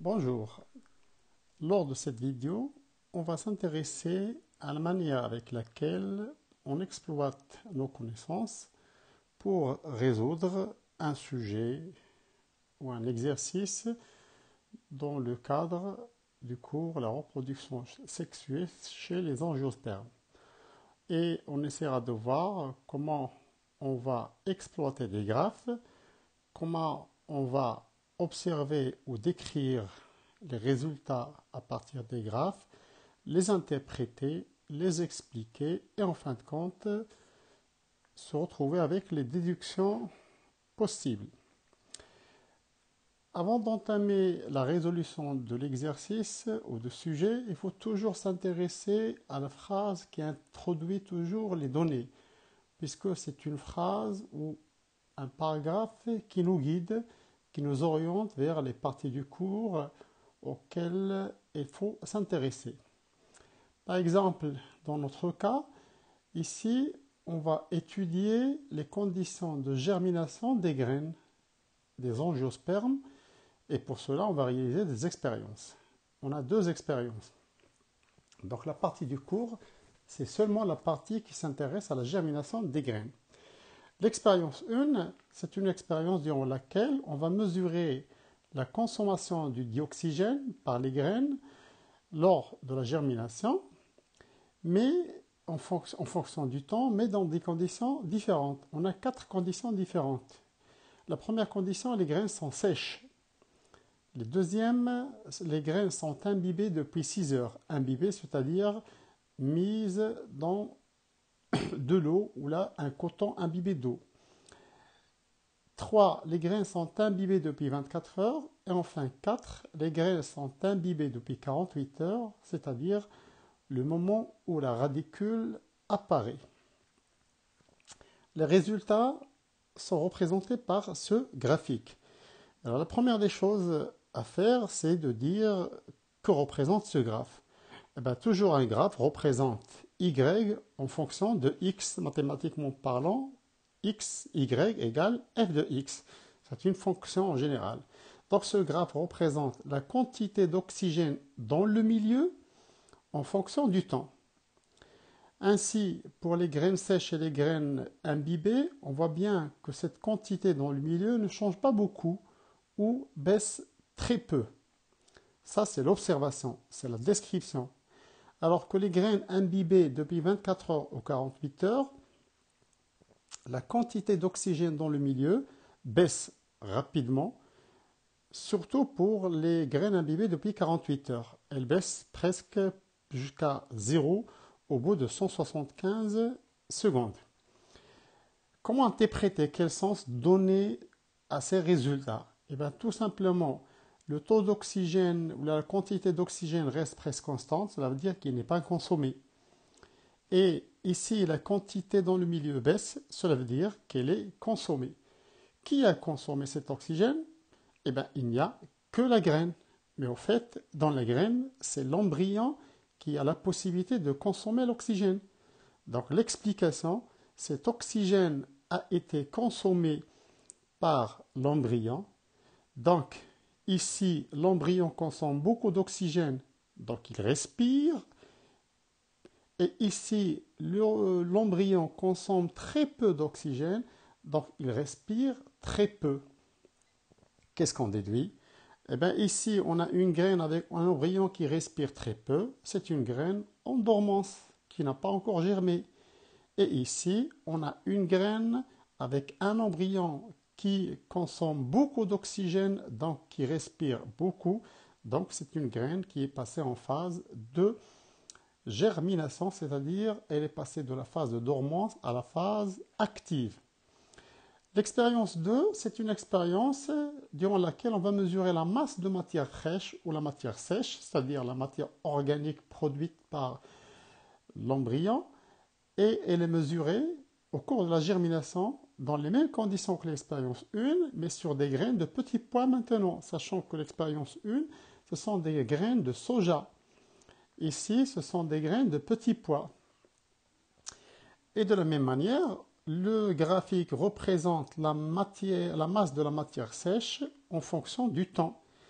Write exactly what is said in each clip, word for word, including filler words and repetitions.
Bonjour, lors de cette vidéo, on va s'intéresser à la manière avec laquelle on exploite nos connaissances pour résoudre un sujet ou un exercice dans le cadre du cours La reproduction sexuée chez les angiospermes. Et on essaiera de voir comment on va exploiter des graphes, comment on va observer ou décrire les résultats à partir des graphes, les interpréter, les expliquer et en fin de compte se retrouver avec les déductions possibles. Avant d'entamer la résolution de l'exercice ou du sujet, il faut toujours s'intéresser à la phrase qui introduit toujours les données, puisque c'est une phrase ou un paragraphe qui nous guide, qui nous oriente vers les parties du cours auxquelles il faut s'intéresser. Par exemple, dans notre cas, ici, on va étudier les conditions de germination des graines des angiospermes et pour cela, on va réaliser des expériences. On a deux expériences. Donc la partie du cours, c'est seulement la partie qui s'intéresse à la germination des graines. L'expérience un, c'est une expérience durant laquelle on va mesurer la consommation du dioxygène par les graines lors de la germination, mais en, fonction, en fonction du temps, mais dans des conditions différentes. On a quatre conditions différentes. La première condition, les graines sont sèches. La deuxième, les graines sont imbibées depuis six heures. Imbibées, c'est-à-dire mises dans de l'eau ou là un coton imbibé d'eau. trois. Les graines sont imbibées depuis vingt-quatre heures. Et enfin quatre. Les graines sont imbibées depuis quarante-huit heures, c'est-à-dire le moment où la radicule apparaît. Les résultats sont représentés par ce graphique. Alors la première des choses à faire, c'est de dire que représente ce graphe. Eh bien, toujours un graphe représente y en fonction de x, mathématiquement parlant, x, y égale f de x. C'est une fonction en général. Donc ce graphe représente la quantité d'oxygène dans le milieu en fonction du temps. Ainsi, pour les graines sèches et les graines imbibées, on voit bien que cette quantité dans le milieu ne change pas beaucoup ou baisse très peu. Ça, c'est l'observation, c'est la description. Alors que les graines imbibées depuis vingt-quatre heures ou quarante-huit heures, la quantité d'oxygène dans le milieu baisse rapidement, surtout pour les graines imbibées depuis quarante-huit heures. Elle baisse presque jusqu'à zéro au bout de cent soixante-quinze secondes. Comment interpréter, quel sens donner à ces résultats? Eh bien, tout simplement, le taux d'oxygène ou la quantité d'oxygène reste presque constante, cela veut dire qu'il n'est pas consommé. Et ici, la quantité dans le milieu baisse, cela veut dire qu'elle est consommée. Qui a consommé cet oxygène? Eh bien, il n'y a que la graine. Mais au fait, dans la graine, c'est l'embryon qui a la possibilité de consommer l'oxygène. Donc l'explication, cet oxygène a été consommé par l'embryon. Donc ici, l'embryon consomme beaucoup d'oxygène, donc il respire. Et ici, l'embryon consomme très peu d'oxygène, donc il respire très peu. Qu'est-ce qu'on déduit? Eh bien, ici, on a une graine avec un embryon qui respire très peu. C'est une graine en dormance, qui n'a pas encore germé. Et ici, on a une graine avec un embryon qui consomme beaucoup d'oxygène, donc qui respire beaucoup. Donc, c'est une graine qui est passée en phase de germination, c'est-à-dire elle est passée de la phase de dormance à la phase active. L'expérience deux, c'est une expérience durant laquelle on va mesurer la masse de matière fraîche ou la matière sèche, c'est-à-dire la matière organique produite par l'embryon, et elle est mesurée au cours de la germination dans les mêmes conditions que l'expérience un, mais sur des graines de petits pois maintenant, sachant que l'expérience un, ce sont des graines de soja. Ici, ce sont des graines de petits pois. Et de la même manière, le graphique représente la, matière, la masse de la matière sèche en fonction du temps.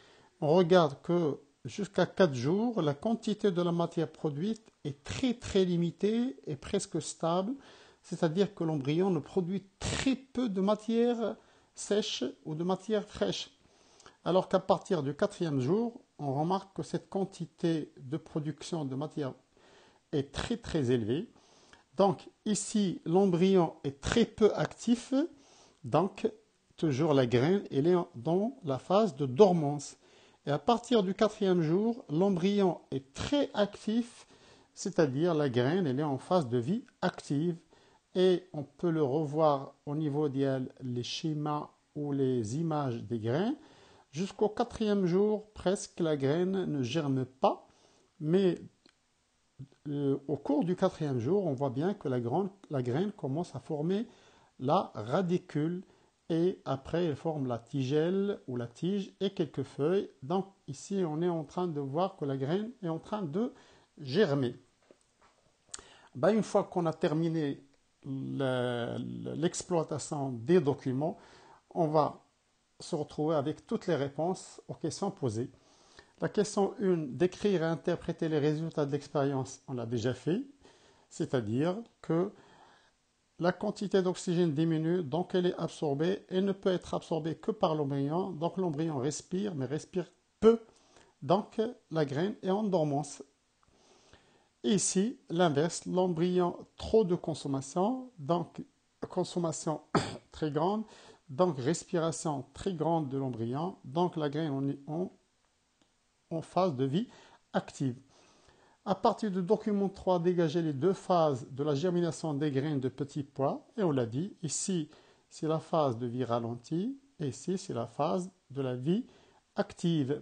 on regarde que jusqu'à quatre jours, la quantité de la matière produite est très très limitée et presque stable, c'est-à-dire que l'embryon ne produit très peu de matière sèche ou de matière fraîche. Alors qu'à partir du quatrième jour, on remarque que cette quantité de production de matière est très très élevée. Donc ici, l'embryon est très peu actif, donc toujours la graine, elle est dans la phase de dormance. Et à partir du quatrième jour, l'embryon est très actif, c'est-à-dire la graine, elle est en phase de vie active. Et on peut le revoir au niveau des les schémas ou les images des graines. Jusqu'au quatrième jour, presque la graine ne germe pas, mais euh, au cours du quatrième jour, on voit bien que la, grande, la graine commence à former la radicule et après elle forme la tigelle ou la tige et quelques feuilles. Donc ici, on est en train de voir que la graine est en train de germer. Ben, une fois qu'on a terminé l'exploitation des documents, on va se retrouver avec toutes les réponses aux questions posées. La question un, décrire et interpréter les résultats de l'expérience, on l'a déjà fait, c'est-à-dire que la quantité d'oxygène diminue, donc elle est absorbée, elle ne peut être absorbée que par l'embryon, donc l'embryon respire, mais respire peu, donc la graine est en dormance. Et ici, l'inverse, l'embryon, trop de consommation, donc consommation très grande, donc respiration très grande de l'embryon, donc la graine on est en, en phase de vie active. À partir du document trois, dégager les deux phases de la germination des graines de petits pois, et on l'a dit, ici c'est la phase de vie ralentie, et ici c'est la phase de la vie active.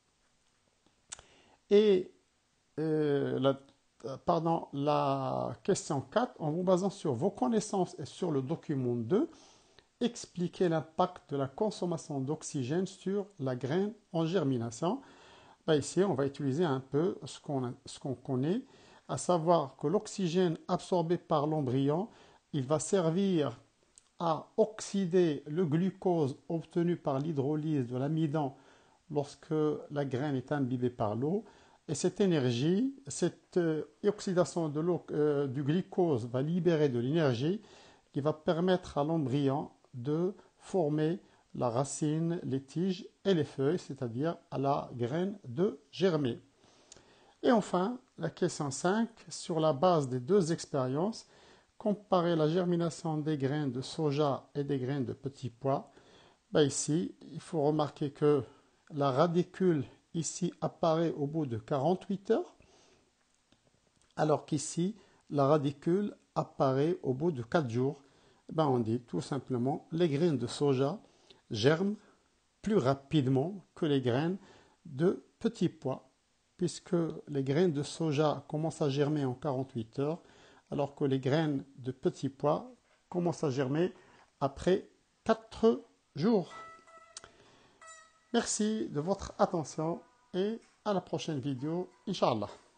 Et euh, la Pardon, la question quatre, en vous basant sur vos connaissances et sur le document deux, expliquez l'impact de la consommation d'oxygène sur la graine en germination. Là, ici, on va utiliser un peu ce qu'on ce qu'on connaît, à savoir que l'oxygène absorbé par l'embryon, il va servir à oxyder le glucose obtenu par l'hydrolyse de l'amidon lorsque la graine est imbibée par l'eau. Et cette énergie, cette euh, oxydation de l'eau, euh, du glucose va libérer de l'énergie qui va permettre à l'embryon de former la racine, les tiges et les feuilles, c'est-à-dire à la graine de germer. Et enfin, la question cinq, sur la base des deux expériences, comparer la germination des graines de soja et des graines de petits pois. Ben ici, il faut remarquer que la radicule ici apparaît au bout de quarante-huit heures, alors qu'ici, la radicule apparaît au bout de quatre jours. Ben on dit tout simplement les graines de soja germent plus rapidement que les graines de petits pois, puisque les graines de soja commencent à germer en quarante-huit heures, alors que les graines de petits pois commencent à germer après quatre jours. Merci de votre attention et à la prochaine vidéo, Inch'Allah.